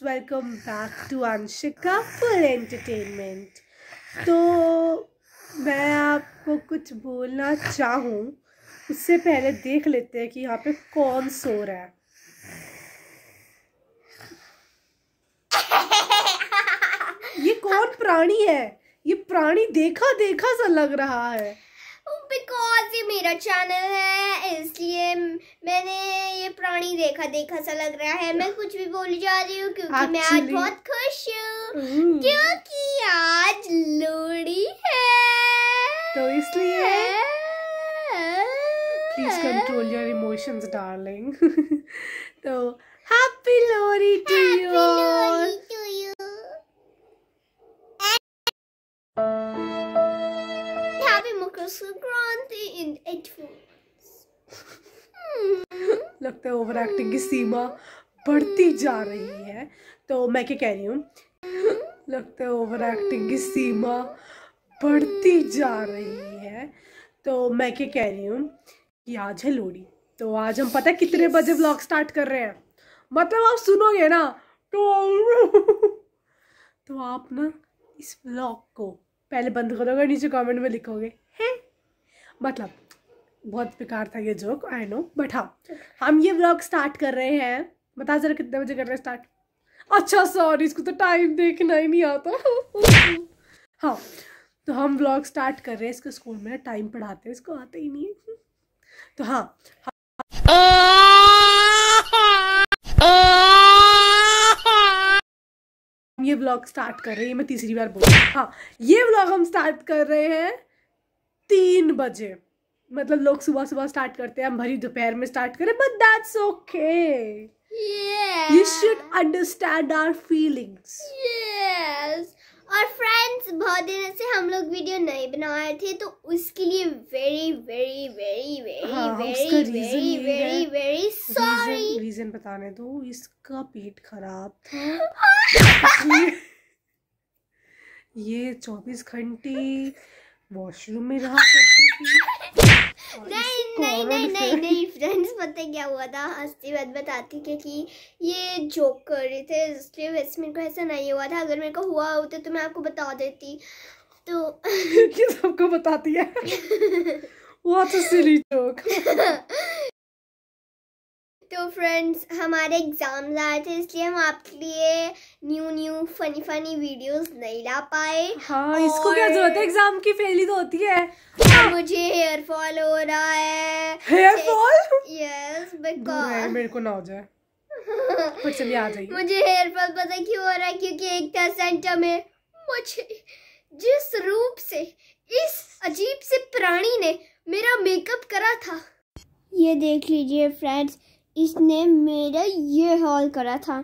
Welcome back to Anshika full entertainment. तो मैं आपको कुछ बोलना चाहूँ उससे पहले देख लेते हैं कि यहाँ पे कौन सो रहा है। ये कौन प्राणी है? ये प्राणी देखा देखा सा लग रहा है। बिकॉज ये मेरा चैनल है इसलिए मैंने ये प्राणी देखा देखा सा लग रहा है। मैं कुछ भी बोली जा रही हूँ क्योंकि मैं आज बहुत खुश हूँ क्योंकि आज लोहड़ी है, तो इसलिए please control your emotions darling. तो happy Lohri to you. Sankranti इन लगता है ओवर एक्टिंग की सीमा बढ़ती जा रही है। तो मैं क्या कह रही हूँ, लगता है ओवर एक्टिंग की सीमा बढ़ती जा रही है। तो मैं क्या कह रही हूँ कि आज है लोहड़ी। तो आज हम पता है कितने बजे व्लॉग स्टार्ट कर रहे हैं, मतलब आप सुनोगे ना तो आप ना इस व्लॉग को पहले बंद करोगे, नीचे कमेंट में लिखोगे है। मतलब बहुत बेकार था ये जोक, आई नो, बट हाँ हम ये व्लॉग स्टार्ट कर रहे हैं। बता जरा कितने बजे कर रहे हैं स्टार्ट? अच्छा सॉरी, इसको तो टाइम देखना ही नहीं आता। हाँ तो हम व्लॉग स्टार्ट कर रहे हैं। इसको स्कूल में टाइम पढ़ाते हैं, इसको आता ही नहीं है। तो हाँ ये व्लॉग स्टार्ट कर रहे हैं, मैं तीसरी बार बोल रही हूँ। हाँ ये व्लॉग हम स्टार्ट कर रहे हैं 3 बजे। मतलब लोग सुबह सुबह स्टार्ट करते हैं, हम भरी दोपहर में स्टार्ट करें, but that's okay. You should understand our feelings. Yes. और फ्रेंड्स, बहुत दिन से हम लोग वीडियो नहीं बना रहे थे तो उसके लिए very very very very very very very sorry. Reason बताने दो, इसका पेट खराब था। ये 24 घंटे वॉशरूम में रहा करती थी। नहीं फ्रेंड्स, पता है क्या हुआ था? हंसती बात बताती कि ये जोक कर रहे थे इसलिए वैसे मेरे को ऐसा नहीं हुआ था। अगर मेरे को हुआ होता तो मैं आपको बता देती। तो ये सबको बताती है। What a silly joke। तो फ्रेंड्स, हमारे एग्जाम्स आए थे इसलिए हम आपके लिए न्यू फनी वीडियोस नहीं ला पाए। हाँ इसको क्या जरूरत है, एग्जाम की फेली तो होती है। मुझे हेयर फॉल हो रहा है। Hair fall? यस, बिकॉज़ मेरे को ना हो जाए। पर चलिए आ जाइए। मुझे हेयर फॉल पता क्यों हो रहा है? क्योंकि एक था सेंटर में मुझे जिस रूप से इस अजीब से प्राणी ने मेरा मेकअप करा था, ये देख लीजिए फ्रेंड्स, इसने मेरा ये हाल करा था।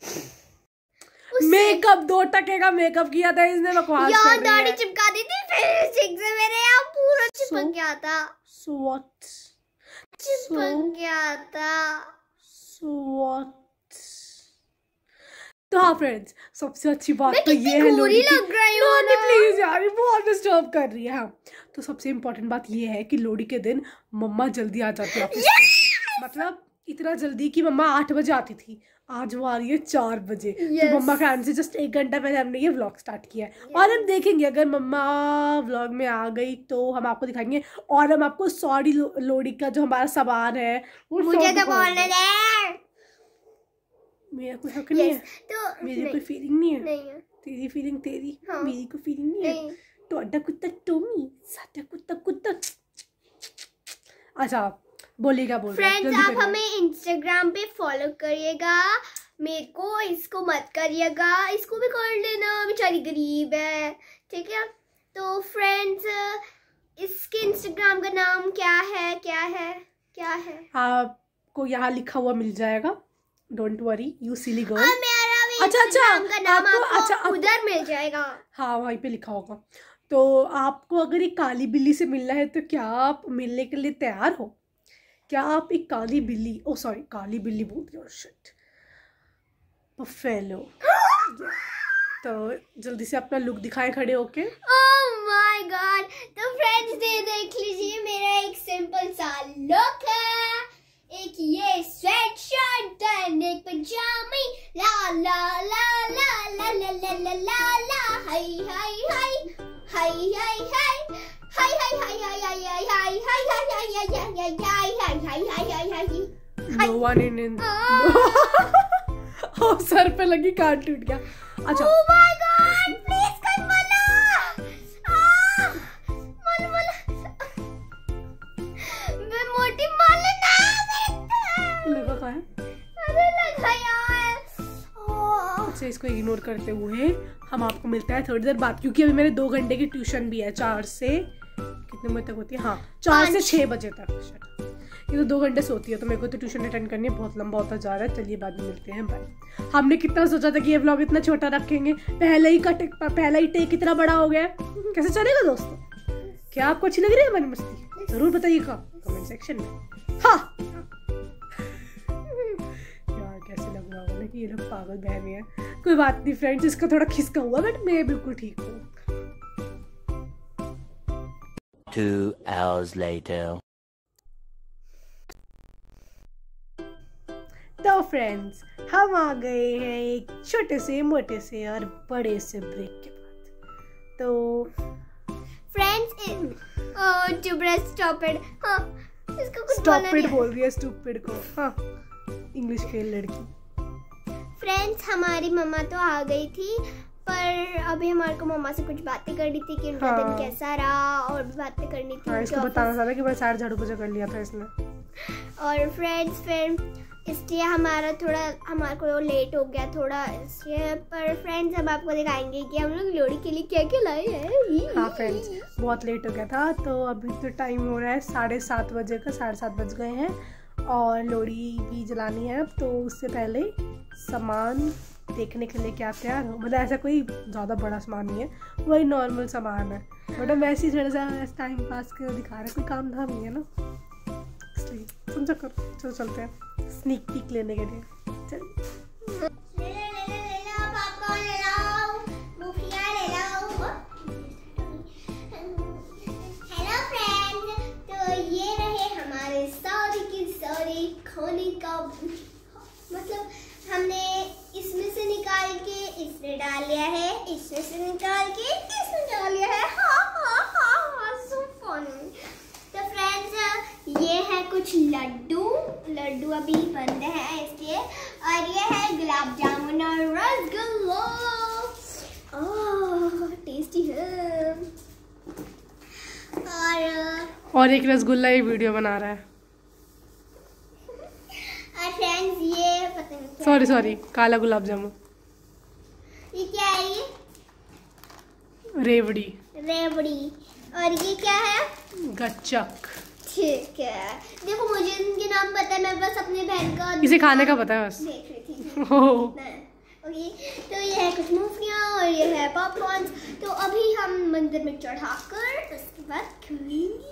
मेकअप 2 टके का मेकअप किया था इसने, बकवास कर रही है। दाढ़ी चिपका दी थी, फिर से मेरे यहाँ पूरा चिपक गया था। So what? चिपक गया था। So what? तो हाँ फ्रेंड्स, सबसे अच्छी बात तो ये है लोहड़ी लग रही हूँ। प्लीज यार, ये बहुत डिस्टर्ब कर रही है। हाँ तो सबसे इम्पोर्टेंट बात ये है कि लोहड़ी के दिन मम्मा जल्दी आ जाती है ऑफिस से। मतलब इतना जल्दी कि मम्मा 8 बजे आती थी, आज वो आ रही है 4 बजे। तो मम्मा के आने से जस्ट 1 घंटा पहले हमने ये व्लॉग स्टार्ट किया है। और हम देखेंगे अगर मम्मा व्लॉग में आ गई तो हम आपको दिखाएंगे, और हम आपको सॉरी लोहड़ी का जो हमारा सामान है वो मुझे तो बोलने दे। मेरा कोई हक नहीं है, तो मेरी कोई फीलिंग नहीं है। नहीं है। तेरी फीलिंग तेरी, हाँ। मेरी कोई फीलिंग नहीं है। तो अड्डा कुत्ता टोमी, साटा कुत्ता। अच्छा बोलिए क्या बोल रहे हैं? फ्रेंड्स, आप हमें इंस्टाग्राम पे फॉलो करिएगा, मेरे को इसको मत करिएगा, इसको भी कर लेना, बेचारी गरीब है, ठीक है? तो फ्रेंड्स, इसके इंस्टाग्राम का नाम क्या है? आपको यहाँ लिखा हुआ मिल जाएगा, don't worry you silly girl. मेरा भी अच्छा इंस्टाग्राम का नाम आपको उधर मिल जाएगा। हाँ वहीं पे लिखा होगा। तो आपको अगर एक काली बिल्ली से मिलना है तो क्या आप मिलने के लिए तैयार हो? क्या आप एक काली बिल्ली, ओ सॉरी काली बिल्ली बोल रही हूँ, शिट, बफेलो। तो जल्दी से अपना लुक दिखाएं खड़े होके। Oh my God. तो फ्रेंड्स, देख लीजिए मेरा एक सिंपल सा लुक है। एक ये स्वेट शर्ट एंड एक पजामी, ला ला ला नहीं और सर पे लगी, कान टूट गया। अच्छा Oh my God, please कर मला। मैं मोटी माले ना लगा का है। अरे लगा यार। अच्छा इसको इग्नोर करते हुए हम आपको मिलता है थोड़ी देर बाद, क्योंकि अभी मेरे 2 घंटे की ट्यूशन भी है। 4 से कितने बजे तक होती है? हाँ 4 से 6 बजे तक। ये तो 2 घंटे सोती है, तो मेरे को तो ट्यूशन अटेंड करनी है। बहुत लंबा होता जा रहा है। चलिए बाद में मिलते हैं, बाय। हमने कितना सोचा था कि ये व्लॉग इतना छोटा रखेंगे, पहला ही टेक इतना बड़ा हो गया। कैसे चलेगा दोस्तों? क्या आपको अच्छी लग रही है हमारी मस्ती? जरूर बताइएगा कमेंट सेक्शन में। हाँ यार कैसे लग रहा होगा ना कि ये लोग पागल बहने हैं। कोई बात नहीं फ्रेंड्स, इसका थोड़ा खिसका हुआ, बट मैं बिल्कुल ठीक हूँ। 2 hours later. तो फ्रेंड्स हम आ गए हैं एक छोटे से, मोटे से और बड़े से ब्रेक के बाद। तो friends to breast stop it. हाँ इसको कुछ स्टॉप बोलना इट नहीं। बोल रही है स्टूपिड को। हाँ इंग्लिश फेल लड़की। फ्रेंड्स हमारी मम्मा तो आ गई थी, पर अभी हमारे को मम्मा से कुछ बातें करनी थी कि उनका दिन कैसा रहा, और भी बातें करनी थी। हाँ इसको बताना था कि मैं सारे झाड़ू पोछा कर लिया था इसने। और फ्रेंड्स फिर इसलिए हमारे को लेट हो गया थोड़ा इसलिए। पर फ्रेंड्स हम आपको दिखाएंगे कि हम लोग लोहड़ी के लिए क्या क्या लाए हैं। हाँ फ्रेंड्स बहुत लेट हो गया था, तो अभी तो टाइम हो रहा है 7:30 बजे का। 7:30 बज गए हैं और लोहड़ी भी जलानी है अब। तो उससे पहले सामान देखने के लिए क्या तैयार हो, मतलब ऐसा कोई ज़्यादा बड़ा सामान नहीं है, वही नॉर्मल सामान है। बट हम वैसे ही थोड़ा सा टाइम पास के दिखा रहे हैं, कोई काम धाम नहीं है ना, इसलिए समझा करो। चलो चलते हैं स्नीक पीक लेने के लिए। चलिए हेलो फ्रेंड्स, तो ये रहे हमारे सॉरी खोने का, मतलब हमने इसमें से निकाल के इसमें डाल लिया है, इसमें से निकाल के इसमें डाल लिया है। हाँ so funny। तो फ्रेंड्स ये है कुछ लड्डू अभी बंद है इसलिए, और ये है गुलाब जामुन और रसगुल्ला। टेस्टी है। और एक रसगुल्ला ही वीडियो बना रहा है। और फ्रेंड्स ये पता नहीं क्या सॉरी काला गुलाब जामुन। ये क्या है? ये रेवड़ी। और ये क्या है? गच्चक। ठीक है, देखो मुझे इनके नाम पता है, मैं बस अपने बहन का इसे खाने का पता है बस। देख रही थी। ओह ओके तो ये है कुछ मूंगफलियाँ और ये है पॉपकॉर्न। तो अभी हम मंदिर में चढ़ाकर उसके बाद खाएंगे।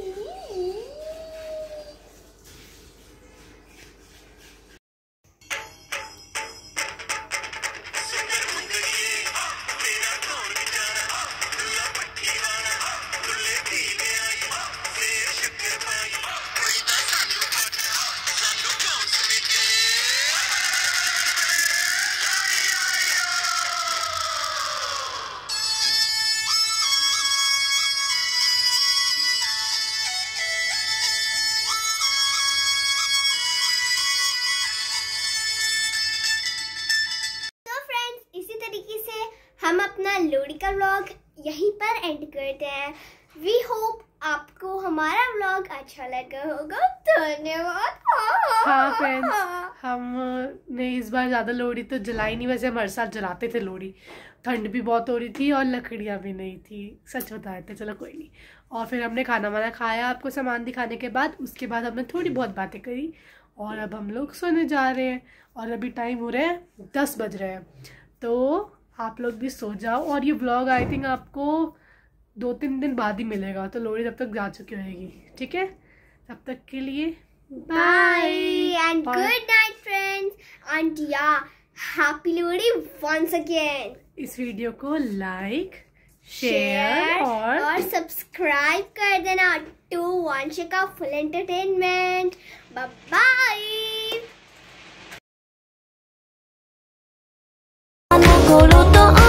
हम अपना लोहड़ी का व्लॉग यहीं पर एंड करते हैं। वी होप आपको हमारा व्लॉग अच्छा लगा होगा। धन्यवाद। हाँ फ्रेंड्स हमने इस बार ज़्यादा लोहड़ी तो जलाई नहीं, वैसे हम हर साल जलाते थे लोहड़ी। ठंड भी बहुत हो रही थी और लकड़ियाँ भी नहीं थी, सच बताए थे। चलो कोई नहीं। और फिर हमने खाना वाना खाया आपको सामान दिखाने के बाद। उसके बाद हमने थोड़ी बहुत बातें करी और अब हम लोग सोने जा रहे हैं। और अभी टाइम हो रहे हैं 10 बज रहे हैं, तो आप लोग भी सो जाओ। और ये व्लॉग आई थिंक आपको 2-3 दिन बाद ही मिलेगा, तो लोहड़ी तब तक जा चुकी होगी। ठीक है, तब तक के लिए bye and good night friends, and yeah happy Lohri once again. इस वीडियो को लाइक शेयर और सब्सक्राइब कर देना to Vanshika full entertainment. Bye bye.